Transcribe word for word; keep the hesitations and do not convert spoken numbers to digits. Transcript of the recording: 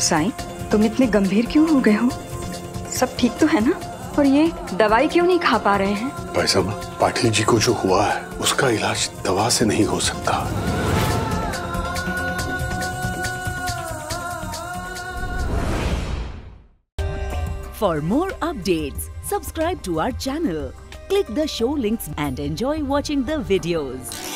साई, तुम इतने गंभीर क्यों हो गए हो? सब ठीक तो है ना? और ये दवाई क्यों नहीं खा पा रहे हैं? भाई साहब, पाटिल जी को जो हुआ है उसका इलाज दवा से नहीं हो सकता। For more updates, subscribe to our channel, click the show links and enjoy watching the videos.